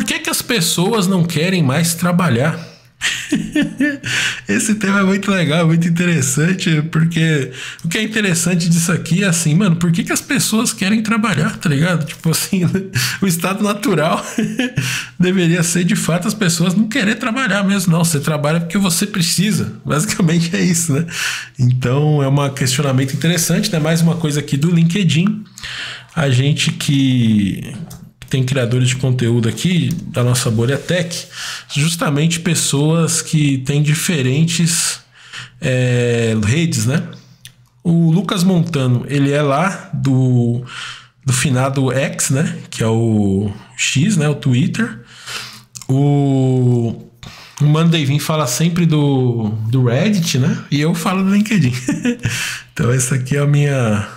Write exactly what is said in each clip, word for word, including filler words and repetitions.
que que as pessoas não querem mais trabalhar? Esse tema é muito legal, muito interessante, porque o que é interessante disso aqui é assim, mano, por que que as pessoas querem trabalhar, tá ligado? Tipo assim, o estado natural deveria ser, de fato, as pessoas não querer trabalhar mesmo, não. Você trabalha porque você precisa, basicamente é isso, né? Então é um questionamento interessante, né? Mais uma coisa aqui do LinkedIn. A gente que tem criadores de conteúdo aqui da nossa bolha tech, justamente pessoas que têm diferentes é, redes, né? O Lucas Montano, ele é lá do, do finado X, né? Que é o X, né? O Twitter. O, o Mano Davin fala sempre do, do Reddit, né? E eu falo do LinkedIn. Então essa aqui é a minha,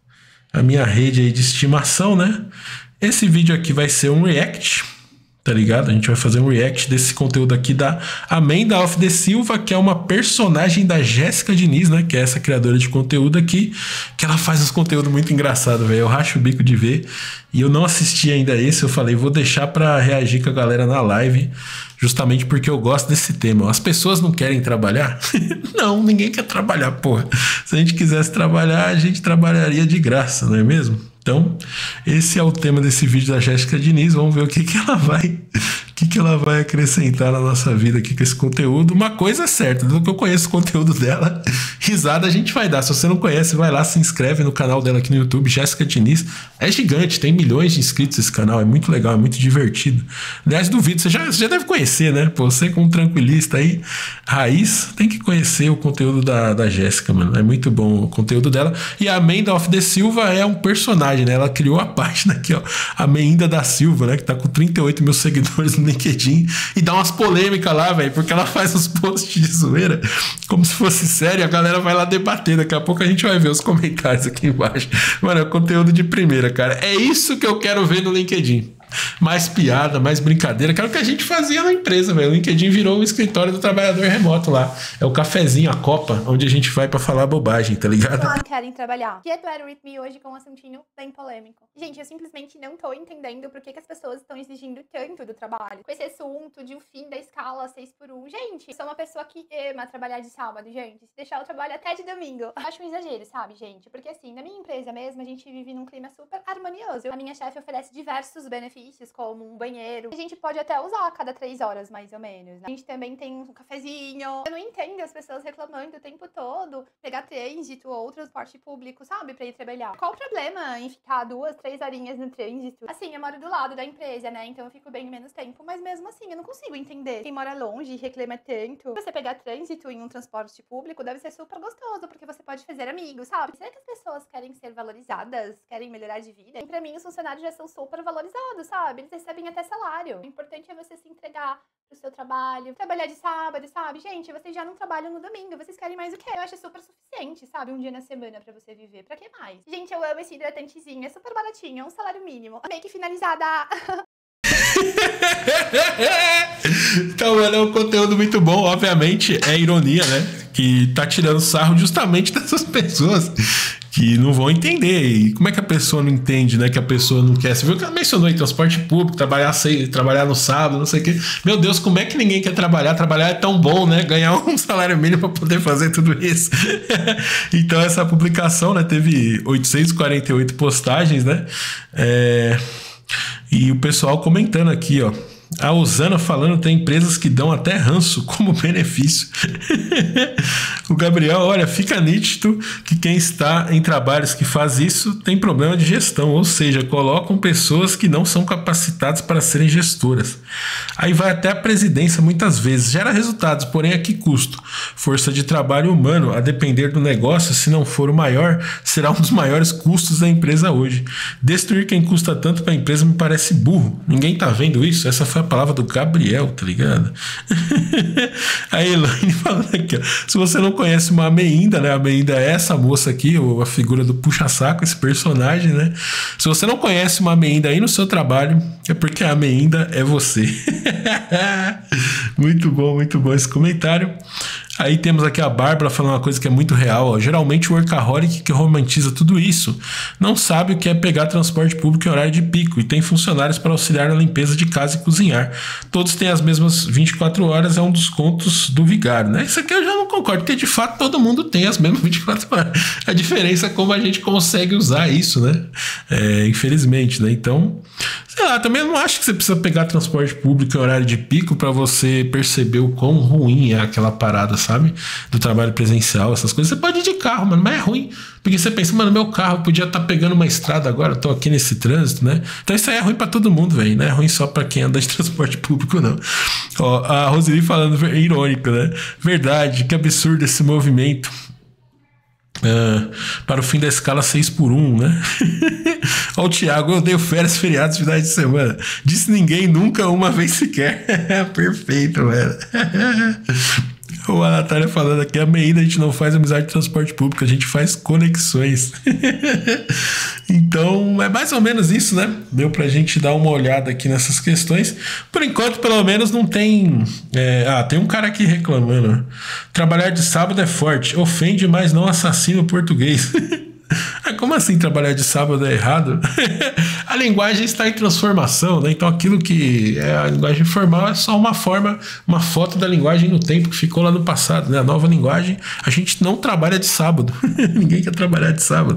a minha rede aí de estimação, né? Esse vídeo aqui vai ser um react, tá ligado? A gente vai fazer um react desse conteúdo aqui da Amanda Alf de Silva, que é uma personagem da Jéssica Diniz, né? Que é essa criadora de conteúdo aqui, que ela faz uns conteúdos muito engraçados, velho. Eu racho o bico de ver. E eu não assisti ainda esse, eu falei, vou deixar pra reagir com a galera na live, justamente porque eu gosto desse tema. As pessoas não querem trabalhar? Não, ninguém quer trabalhar, porra. Se a gente quisesse trabalhar, a gente trabalharia de graça, não é mesmo? Então, esse é o tema desse vídeo da Jéssica Diniz. Vamos ver o que, que ela vai, o que, que ela vai acrescentar na nossa vida aqui com esse conteúdo. Uma coisa é certa, do que eu conheço o conteúdo dela, risada a gente vai dar. Se você não conhece, vai lá, se inscreve no canal dela aqui no YouTube, Jéssica Diniz. É gigante, tem milhões de inscritos esse canal, é muito legal, é muito divertido. Aliás, duvido, você já, você já deve conhecer, né? Pô, você como tranquilista aí, raiz, tem que conhecer o conteúdo da, da Jéssica, mano. É muito bom o conteúdo dela. E a Amanda Alf de Silva é um personagem, né? Ela criou a página aqui, ó, Amanda da Silva, né? Que tá com trinta e oito mil seguidores no LinkedIn e dá umas polêmicas lá, velho, porque ela faz uns posts de zoeira como se fosse sério, a galera vai lá debater. Daqui a pouco a gente vai ver os comentários aqui embaixo. Mano, é conteúdo de primeira, cara. É isso que eu quero ver no LinkedIn. Mais piada, mais brincadeira, que era o que a gente fazia na empresa, velho. O LinkedIn virou o escritório do trabalhador remoto lá. É o cafezinho, a copa, onde a gente vai pra falar bobagem, tá ligado? Não querem trabalhar. Get Better With Me hoje com um assuntinho bem polêmico. Gente, eu simplesmente não tô entendendo por que, que as pessoas estão exigindo tanto do trabalho. Com esse assunto de o fim da escala seis por um. Gente, eu sou uma pessoa que ama trabalhar de sábado, gente. Se deixar eu trabalho até de domingo. Acho um exagero, sabe, gente? Porque assim, na minha empresa mesmo, a gente vive num clima super harmonioso. A minha chefe oferece diversos benefícios, como um banheiro. A gente pode até usar a cada três horas, mais ou menos, né? A gente também tem um cafezinho. Eu não entendo as pessoas reclamando o tempo todo, pegar trânsito ou transporte público, sabe? Pra ir trabalhar. Qual o problema em ficar duas, três horinhas no trânsito? Assim, eu moro do lado da empresa, né? Então eu fico bem menos tempo, mas mesmo assim, eu não consigo entender. Quem mora longe e reclama tanto. Você pegar trânsito em um transporte público deve ser super gostoso, porque você pode fazer amigos, sabe? Será que as pessoas querem ser valorizadas? Querem melhorar de vida? E pra mim, os funcionários já são super valorizados, sabe? Eles recebem até salário. O importante é você se entregar pro seu trabalho, trabalhar de sábado, sabe? Gente, vocês já não trabalham no domingo, vocês querem mais o quê? Eu acho super suficiente, sabe? Um dia na semana pra você viver. Pra que mais? Gente, eu amo esse hidratantezinho, é super baratinho, é um salário mínimo. Meio que finalizada. Então, mano, é um conteúdo muito bom, obviamente, é ironia, né? Que tá tirando sarro justamente dessas pessoas que não vão entender. E como é que a pessoa não entende, né? Que a pessoa não quer. Você viu que ela mencionou em transporte público, trabalhar, sei, trabalhar no sábado, não sei o quê. Meu Deus, como é que ninguém quer trabalhar? Trabalhar é tão bom, né? Ganhar um salário mínimo para poder fazer tudo isso. Então, essa publicação, né? Teve oitocentas e quarenta e oito postagens, né? É... E o pessoal comentando aqui, ó. A Osana falando, tem empresas que dão até ranço como benefício. O Gabriel, olha, fica nítido que quem está em trabalhos que faz isso tem problema de gestão, ou seja, colocam pessoas que não são capacitadas para serem gestoras. Aí vai até a presidência muitas vezes, gera resultados, porém a que custo? Força de trabalho humano, a depender do negócio, se não for o maior, será um dos maiores custos da empresa hoje. Destruir quem custa tanto para a empresa me parece burro. Ninguém tá vendo isso? Essa foi a palavra do Gabriel, tá ligado? A Elaine falando aqui, ó. Se você não conhece uma Amanda, né? A Amanda é essa moça aqui, a figura do puxa-saco, esse personagem, né? Se você não conhece uma Amanda aí no seu trabalho, é porque a Amanda é você. Muito bom, muito bom esse comentário. Aí temos aqui a Bárbara falando uma coisa que é muito real, ó. Geralmente o workaholic que romantiza tudo isso não sabe o que é pegar transporte público em horário de pico e tem funcionários para auxiliar na limpeza de casa e cozinhar. Todos têm as mesmas vinte e quatro horas, é um dos contos do vigário, né? Isso aqui eu já não concordo, porque de fato todo mundo tem as mesmas vinte e quatro horas. A diferença é como a gente consegue usar isso, né? É, infelizmente, né? Então, sei lá, também não acho que você precisa pegar transporte público em horário de pico para você perceber o quão ruim é aquela parada, sabe? Do trabalho presencial, essas coisas. Você pode ir de carro, mano, mas é ruim. Porque você pensa, mano, meu carro podia estar tá pegando uma estrada agora, eu tô aqui nesse trânsito, né? Então isso aí é ruim pra todo mundo, velho. Não é ruim só pra quem anda de transporte público, não. Ó, a Roseli falando, irônico, né? Verdade, que absurdo esse movimento. Uh, para o fim da escala seis por um, né? Ó, o Thiago, eu odeio férias, feriados, finais de semana. Disse ninguém nunca, uma vez sequer. Perfeito, velho. Ou a Natália falando aqui, a Meida, a gente não faz amizade de transporte público, a gente faz conexões. Então, é mais ou menos isso, né? Deu pra gente dar uma olhada aqui nessas questões. Por enquanto, pelo menos, não tem... É... Ah, tem um cara aqui reclamando. Trabalhar de sábado é forte, ofende, mas não assassina o português. Como assim trabalhar de sábado é errado? A linguagem está em transformação, né? Então aquilo que é a linguagem formal é só uma forma, uma foto da linguagem no tempo que ficou lá no passado, né? A nova linguagem, a gente não trabalha de sábado. Ninguém quer trabalhar de sábado.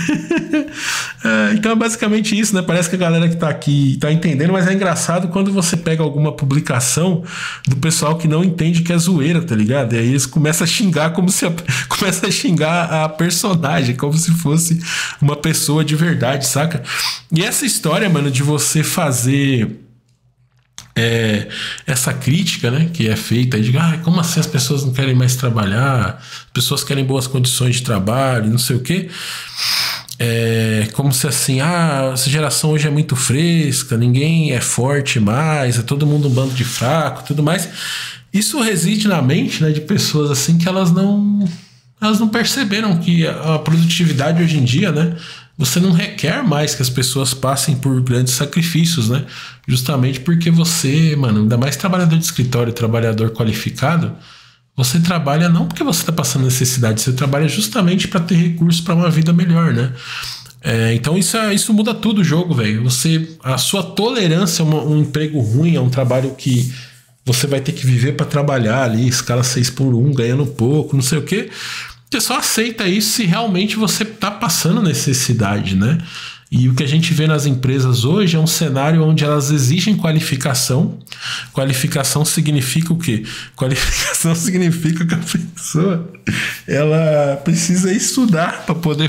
É, então é basicamente isso, né? Parece que a galera que tá aqui tá entendendo, mas é engraçado quando você pega alguma publicação do pessoal que não entende que é zoeira, tá ligado? E aí eles começam a xingar como se a, começa a xingar a personagem, como se fosse uma pessoa de verdade, saca? E essa história, mano, de você fazer é, essa crítica, né, que é feita de ah, como assim as pessoas não querem mais trabalhar, as pessoas querem boas condições de trabalho, não sei o quê. É como se assim, ah, essa geração hoje é muito fresca, ninguém é forte mais, é todo mundo um bando de fraco, tudo mais. Isso reside na mente, né, de pessoas assim que elas não elas não perceberam que a produtividade hoje em dia, né, você não requer mais que as pessoas passem por grandes sacrifícios, né, justamente porque você, mano, ainda mais trabalhador de escritório, trabalhador qualificado, você trabalha não porque você está passando necessidade, você trabalha justamente para ter recursos para uma vida melhor, né? É, então isso, é, isso muda tudo o jogo, velho. Você, a sua tolerância a uma, um emprego ruim, a um trabalho que você vai ter que viver para trabalhar ali, escala seis por um, ganhando pouco, não sei o quê. Você só aceita isso se realmente você está passando necessidade, né? E o que a gente vê nas empresas hoje é um cenário onde elas exigem qualificação. Qualificação significa o quê? Qualificação significa que a pessoa ela precisa estudar para poder...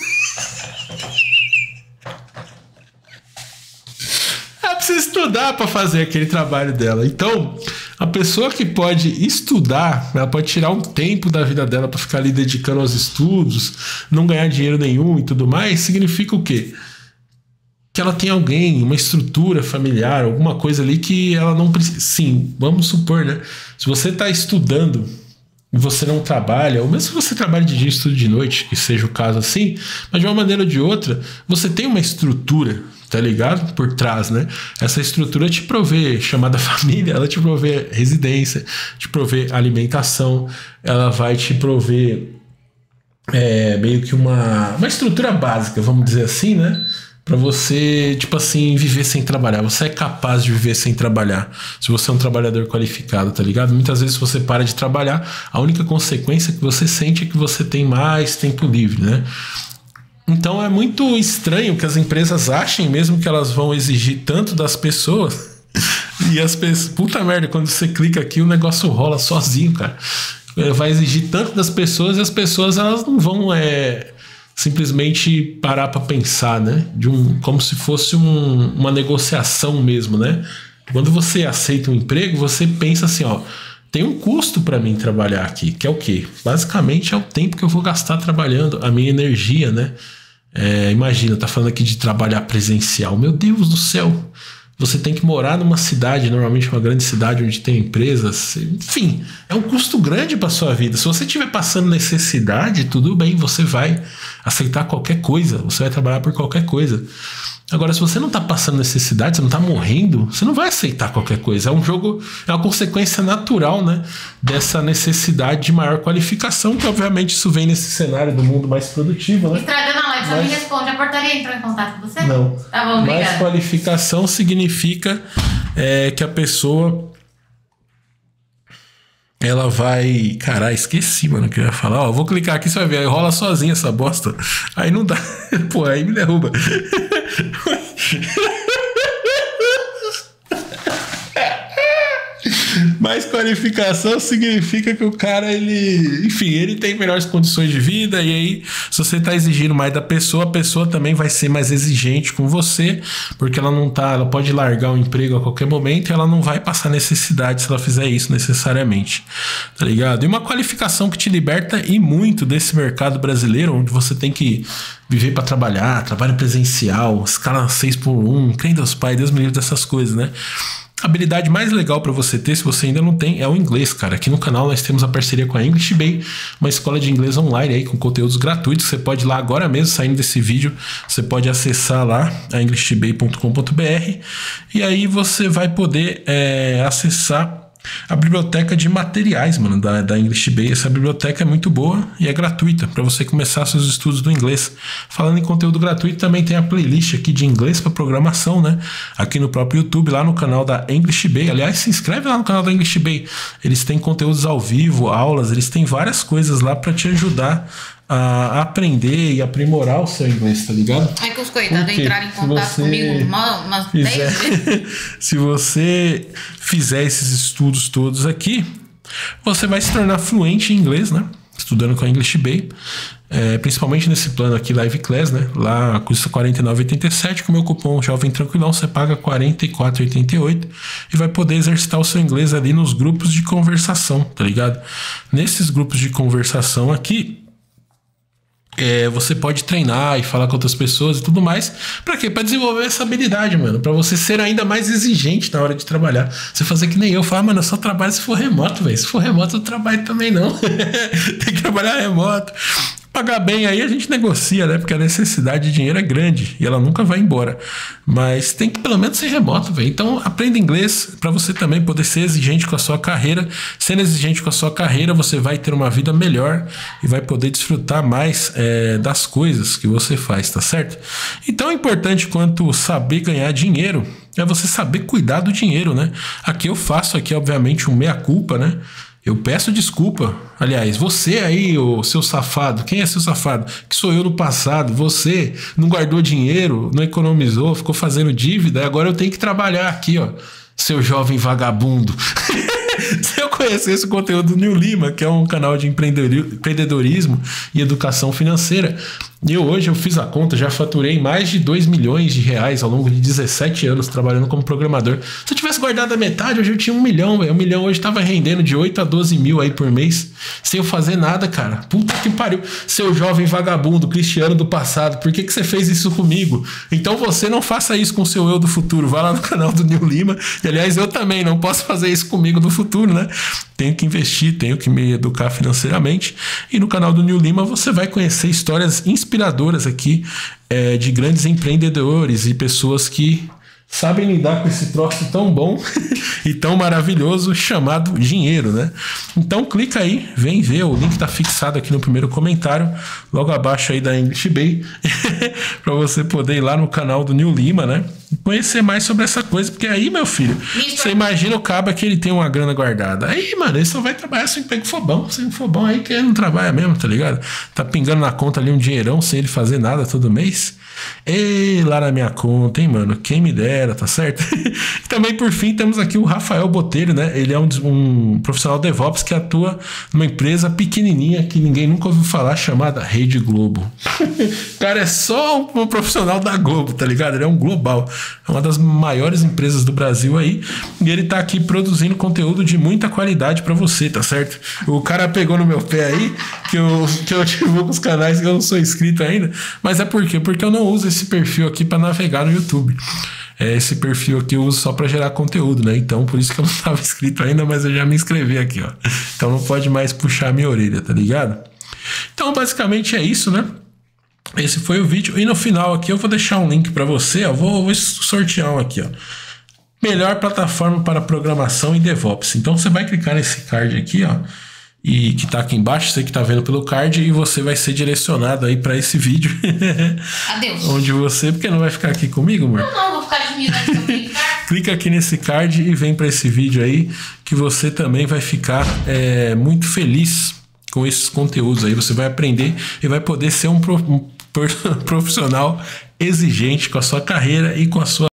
ela precisa estudar para fazer aquele trabalho dela. Então, a pessoa que pode estudar, ela pode tirar um tempo da vida dela para ficar ali dedicando aos estudos, não ganhar dinheiro nenhum e tudo mais, significa o quê? Que ela tem alguém, uma estrutura familiar, alguma coisa ali que ela não precisa... Sim, vamos supor, né? Se você está estudando e você não trabalha, ou mesmo se você trabalha de dia e estuda de noite, que seja o caso assim, mas de uma maneira ou de outra, você tem uma estrutura, tá ligado? Por trás, né? Essa estrutura te provê, chamada família, ela te provê residência, te provê alimentação, ela vai te prover é, meio que uma, uma estrutura básica, vamos dizer assim, né? Pra você, tipo assim, viver sem trabalhar. Você é capaz de viver sem trabalhar se você é um trabalhador qualificado, tá ligado? Muitas vezes, se você para de trabalhar, a única consequência que você sente é que você tem mais tempo livre, né? Então é muito estranho que as empresas achem mesmo que elas vão exigir tanto das pessoas. E as pessoas... Puta merda, quando você clica aqui, o negócio rola sozinho, cara. Vai exigir tanto das pessoas e as pessoas, elas não vão... É... simplesmente parar para pensar, né? De um, como se fosse um, uma negociação mesmo, né? Quando você aceita um emprego, você pensa assim, ó, tem um custo para mim trabalhar aqui, que é o quê? Basicamente é o tempo que eu vou gastar trabalhando, a minha energia, né? É, imagina, tá falando aqui de trabalhar presencial. Meu Deus do céu! Você tem que morar numa cidade, normalmente uma grande cidade onde tem empresas. Enfim, é um custo grande para sua vida. Se você estiver passando necessidade, tudo bem, você vai aceitar qualquer coisa. Você vai trabalhar por qualquer coisa. Agora, se você não tá passando necessidade, você não tá morrendo, você não vai aceitar qualquer coisa. É um jogo, é uma consequência natural, né, dessa necessidade de maior qualificação, que obviamente isso vem nesse cenário do mundo mais produtivo, né? Estragando a live, só me responde, a portaria entrou em contato com você? Não. Tá bom, obrigada. Mais qualificação significa é, que a pessoa... ela vai... Caralho, esqueci, mano, o que eu ia falar. Ó, vou clicar aqui, você vai ver. Aí rola sozinha essa bosta. Aí não dá. Pô, aí me derruba. Mais qualificação significa que o cara, ele... enfim, ele tem melhores condições de vida. E aí, se você tá exigindo mais da pessoa, a pessoa também vai ser mais exigente com você, porque ela não tá... ela pode largar o emprego a qualquer momento e ela não vai passar necessidade se ela fizer isso necessariamente, tá ligado? E uma qualificação que te liberta e muito desse mercado brasileiro, onde você tem que viver para trabalhar, trabalho presencial, escala seis por um, crê Deus Pai, Deus me livre dessas coisas, né? A habilidade mais legal para você ter, se você ainda não tem, é o inglês, cara. Aqui no canal nós temos a parceria com a English Bay, uma escola de inglês online aí com conteúdos gratuitos. Você pode ir lá agora mesmo, saindo desse vídeo, você pode acessar lá a english bay ponto com ponto b r e aí você vai poder é, acessar a biblioteca de materiais, mano, da, da English Bay. Essa biblioteca é muito boa e é gratuita para você começar seus estudos do inglês. Falando em conteúdo gratuito, também tem a playlist aqui de inglês para programação, né? Aqui no próprio YouTube, lá no canal da English Bay. Aliás, se inscreve lá no canal da English Bay. Eles têm conteúdos ao vivo, aulas, eles têm várias coisas lá para te ajudar a aprender e aprimorar o seu inglês, tá ligado? É que os coitados entraram em contato comigo uma, umas dez vezes. Se você fizer esses estudos todos aqui, você vai se tornar fluente em inglês, né? Estudando com a English Bay. É, principalmente nesse plano aqui, Live Class, né? Lá custa quarenta e nove reais e oitenta e sete centavos. Com o meu cupom Jovem Tranquilão, você paga quarenta e quatro reais e oitenta e oito centavos e vai poder exercitar o seu inglês ali nos grupos de conversação, tá ligado? Nesses grupos de conversação aqui, É, você pode treinar e falar com outras pessoas e tudo mais. Pra quê? Pra desenvolver essa habilidade, mano. Pra você ser ainda mais exigente na hora de trabalhar. Você fazer que nem eu. Falar, mano, eu só trabalho se for remoto, velho. Se for remoto, eu trabalho também não. Tem que trabalhar remoto. Pagar bem aí a gente negocia, né? Porque a necessidade de dinheiro é grande e ela nunca vai embora. Mas tem que pelo menos ser remoto, velho. Então aprenda inglês para você também poder ser exigente com a sua carreira. Sendo exigente com a sua carreira, você vai ter uma vida melhor e vai poder desfrutar mais é, das coisas que você faz, tá certo? Então é importante quanto saber ganhar dinheiro é você saber cuidar do dinheiro, né? Aqui eu faço aqui, obviamente, um meia-culpa, né? Eu peço desculpa. Aliás, você aí, ô seu safado, quem é seu safado? Que sou eu no passado. Você não guardou dinheiro, não economizou, ficou fazendo dívida, e agora eu tenho que trabalhar aqui, ó. Seu jovem vagabundo. Se eu conhecesse o conteúdo do New Lima, que é um canal de empreendedorismo e educação financeira, eu hoje eu fiz a conta, já faturei mais de dois milhões de reais ao longo de dezessete anos trabalhando como programador. Se eu tivesse guardado a metade, hoje eu tinha um milhão, velho. Um milhão hoje tava rendendo de oito a doze mil aí por mês, sem eu fazer nada, cara. Puta que pariu. Seu jovem vagabundo, Cristiano do passado, por que que você fez isso comigo? Então você não faça isso com o seu eu do futuro. Vá lá no canal do New Lima. E aliás, eu também não posso fazer isso comigo no futuro, né? Tenho que investir, tenho que me educar financeiramente. E no canal do New Lima você vai conhecer histórias inspiradoras aqui é, de grandes empreendedores e pessoas que sabem lidar com esse troço tão bom e tão maravilhoso chamado dinheiro, né? Então clica aí, vem ver, o link tá fixado aqui no primeiro comentário, logo abaixo aí da English Bay, para você poder ir lá no canal do New Lima, né? Conhecer mais sobre essa coisa, porque aí, meu filho, você imagina o caba que ele tem uma grana guardada. Aí, mano, ele só vai trabalhar se o emprego for bom. Se não for bom, aí que ele não trabalha mesmo, tá ligado? Tá pingando na conta ali um dinheirão sem ele fazer nada todo mês. E lá na minha conta, hein, mano? Quem me dera, tá certo? E também, por fim, temos aqui o Rafael Botelho, né? Ele é um, um profissional DevOps que atua numa empresa pequenininha que ninguém nunca ouviu falar, chamada Rede Globo. O cara é só um, um profissional da Globo, tá ligado? Ele é um global. É uma das maiores empresas do Brasil aí. E ele tá aqui produzindo conteúdo de muita qualidade pra você, tá certo? O cara pegou no meu pé aí, que eu, que eu divulgo os canais que eu não sou inscrito ainda. Mas é por quê? Porque eu não uso esse perfil aqui pra navegar no YouTube. É, esse perfil aqui eu uso só pra gerar conteúdo, né? Então, por isso que eu não tava inscrito ainda, mas eu já me inscrevi aqui, ó. Então não pode mais puxar a minha orelha, tá ligado? Então, basicamente é isso, né? esse foi o vídeo. E no final aqui eu vou deixar um link para você. Ó, vou, vou sortear um aqui, ó. Melhor plataforma para programação e DevOps. Então você vai clicar nesse card aqui, ó, e que tá aqui embaixo, você que tá vendo pelo card, e você vai ser direcionado aí para esse vídeo. Adeus. Onde você, porque não vai ficar aqui comigo, amor? Não, não, vou ficar de mim antes de eu clicar. Clica aqui nesse card e vem para esse vídeo aí, que você também vai ficar é, muito feliz com esses conteúdos aí. Você vai aprender e vai poder ser um, pro, um profissional exigente com a sua carreira e com a sua